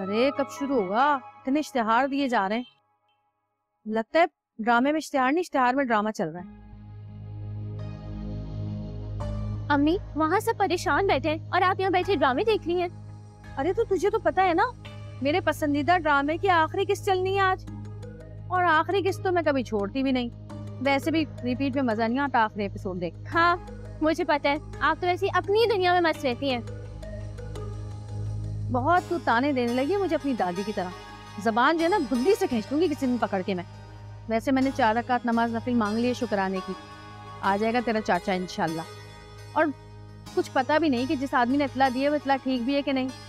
अरे कब शुरू होगा? इतने इश्तिहार दिए जा रहे हैं, लगता है ड्रामे में इश्तिहार नहीं, इश्तिहार में ड्रामा चल रहा है। अम्मी वहाँ सब परेशान बैठे हैं और आप यहाँ बैठे ड्रामे देख रही हैं। अरे तो तुझे तो पता है ना मेरे पसंदीदा ड्रामे की आखिरी किस्त चलनी है आज, और आखिरी किस्त तो मैं कभी छोड़ती भी नहीं। वैसे भी रिपीट में मजा नहीं आता आखिरी एपिसोड देख। हाँ मुझे पता है, आप तो ऐसी अपनी दुनिया में मस्त रहती हैं। बहुत तू ताने देने लगी है मुझे अपनी दादी की तरह। जबान जो है ना बुद्धि से खींच दूंगी किसी दिन पकड़ के मैं। वैसे मैंने 4 रकात नमाज नफिल मांग ली है शुक्राने की, आ जाएगा तेरा चाचा इंशाल्लाह। और कुछ पता भी नहीं कि जिस आदमी ने इतला दी है वो इतला ठीक भी है कि नहीं।